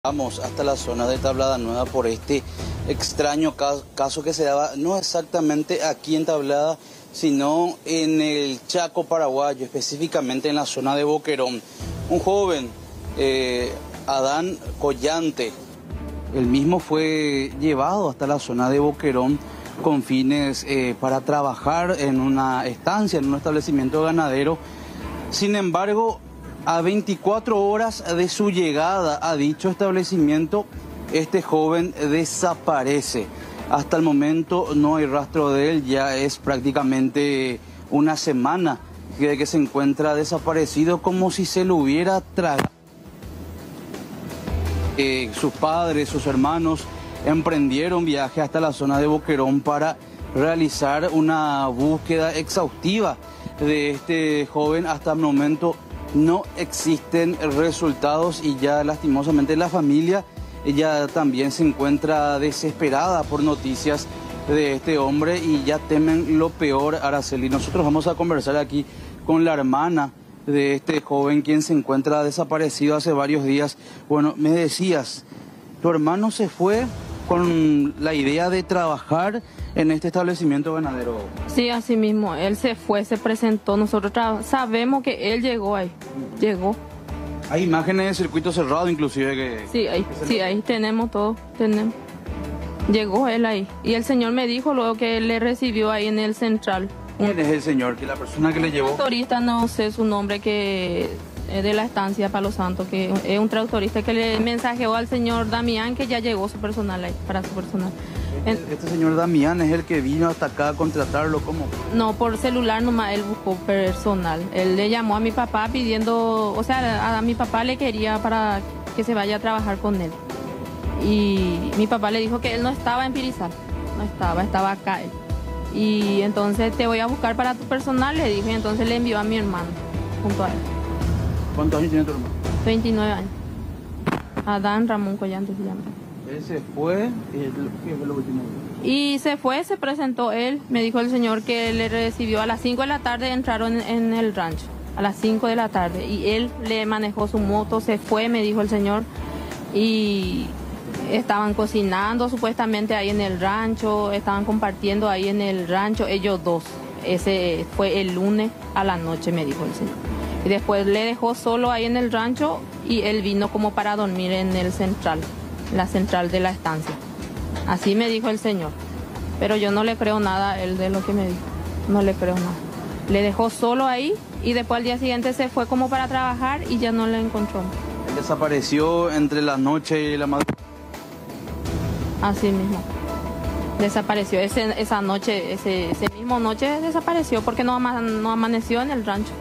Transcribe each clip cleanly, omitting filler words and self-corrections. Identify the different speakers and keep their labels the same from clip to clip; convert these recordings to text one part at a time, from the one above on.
Speaker 1: Vamos hasta la zona de Tablada Nueva por este extraño caso que se daba no exactamente aquí en Tablada, sino en el Chaco paraguayo, específicamente en la zona de Boquerón. Un joven, Adán Collante, el mismo fue llevado hasta la zona de Boquerón con fines para trabajar en una estancia, en un establecimiento ganadero. Sin embargo, a 24 horas de su llegada a dicho establecimiento, este joven desaparece. Hasta el momento no hay rastro de él, ya es prácticamente una semana que se encuentra desaparecido, como si se lo hubiera tragado. Sus padres, sus hermanos emprendieron viaje hasta la zona de Boquerón para realizar una búsqueda exhaustiva de este joven. Hasta el momento no existen resultados y ya lastimosamente la familia ya también se encuentra desesperada por noticias de este hombre y ya temen lo peor, Araceli. Nosotros vamos a conversar aquí con la hermana de este joven, quien se encuentra desaparecido hace varios días. Bueno, me decías, tu hermano se fue con la idea de trabajar en este establecimiento ganadero.
Speaker 2: Sí, así mismo, él se fue, se presentó, nosotros sabemos que él llegó ahí, llegó.
Speaker 1: Hay imágenes de circuito cerrado inclusive que...
Speaker 2: Sí, ahí tenemos todo, tenemos. Llegó él ahí y el señor me dijo luego que él le recibió ahí en el central.
Speaker 1: ¿Quién es el señor? ¿Que la persona que le llevó?
Speaker 2: Un tractorista, no sé su nombre, que es de la estancia Palo Santo, que es un tractorista que le mensajeó al señor Damián que ya llegó su personal ahí, para su personal.
Speaker 1: Este señor Damián es el que vino hasta acá a contratarlo, ¿cómo?
Speaker 2: No, por celular nomás él buscó personal. Él le llamó a mi papá pidiendo, o sea, a mi papá le quería para que se vaya a trabajar con él. Y mi papá le dijo que él no estaba en Pirizal, estaba acá él. Y entonces te voy a buscar para tu personal, le dijo, y entonces le envió a mi hermano junto a él.
Speaker 1: ¿Cuántos años tiene tu hermano?
Speaker 2: 29 años. Adán Ramón Collante se llama.
Speaker 1: Él se fue y ¿qué fue lo último?
Speaker 2: Y se fue, se presentó él, me dijo el señor que le recibió a las 5 de la tarde, entraron en el rancho, a las 5 de la tarde, y él le manejó su moto, se fue, me dijo el señor, y estaban cocinando supuestamente ahí en el rancho, estaban compartiendo ahí en el rancho, ellos dos. Ese fue el lunes a la noche, me dijo el señor. Y después le dejó solo ahí en el rancho y él vino como para dormir en el central, la central de la estancia. Así me dijo el señor. Pero yo no le creo nada a él de lo que me dijo. No le creo nada. Le dejó solo ahí y después al día siguiente se fue como para trabajar y ya no le encontró.
Speaker 1: Él desapareció entre la noche y la madrugada.
Speaker 2: Así mismo. Desapareció esa noche, ese mismo noche desapareció porque no amaneció en el rancho.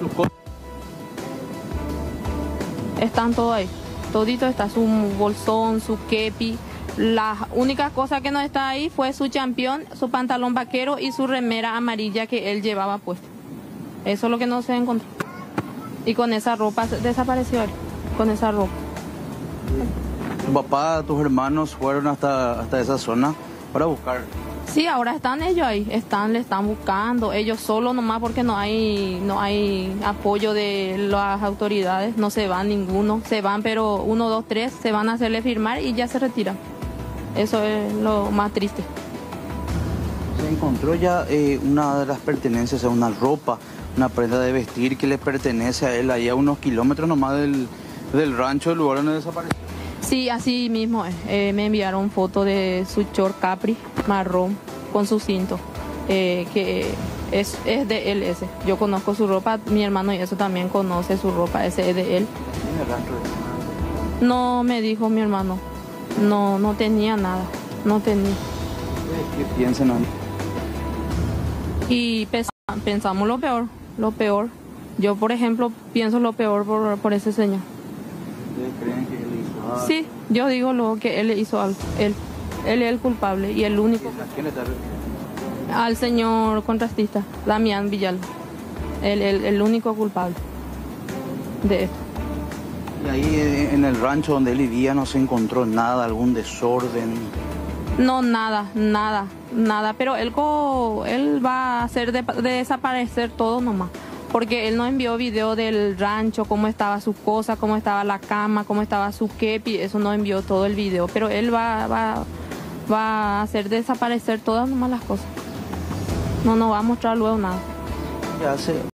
Speaker 2: Están todo ahí. Todito está, su bolsón, su kepi. La única cosa que no está ahí fue su champión, su pantalón vaquero y su remera amarilla que él llevaba puesta. Eso es lo que no se encontró. Y con esa ropa desapareció él, con esa ropa.
Speaker 1: ¿Tu papá, tus hermanos fueron hasta esa zona para buscar?
Speaker 2: Sí, ahora están ellos ahí, le están buscando, ellos solos nomás porque no hay apoyo de las autoridades, no se van ninguno, se van pero 1, 2, 3, se van a hacerle firmar y ya se retiran. Eso es lo más triste.
Speaker 1: Se encontró ya una de las pertenencias, una ropa, una prenda de vestir que le pertenece a él, ahí a unos kilómetros nomás del rancho, del lugar donde desapareció.
Speaker 2: Sí, así mismo me enviaron foto de su short Capri marrón con su cinto, que es de él ese. Yo conozco su ropa, mi hermano y eso también conoce su ropa, ese es de él.
Speaker 1: ¿Tiene rastro de nada?
Speaker 2: No me dijo mi hermano, no tenía nada, no tenía.
Speaker 1: ¿Qué piensan ahí?
Speaker 2: Y pensamos lo peor. Yo, por ejemplo, pienso lo peor por ese señor.
Speaker 1: ¿Ustedes creen que él hizo algo?
Speaker 2: Sí, yo digo luego que él hizo algo. Él es el culpable y el único.
Speaker 1: ¿A quién le está refiriendo?
Speaker 2: Al señor contratista, Damián Villalba. El único culpable de esto.
Speaker 1: Y ahí en el rancho donde él vivía no se encontró nada, algún desorden.
Speaker 2: No, nada. Pero él va a hacer desaparecer todo nomás. porque él no envió video del rancho, cómo estaba su cosa, cómo estaba la cama, cómo estaba su kepi, eso no envió todo el video, pero él va a hacer desaparecer todas nomás las cosas. No nos va a mostrar luego nada.
Speaker 1: Ya hace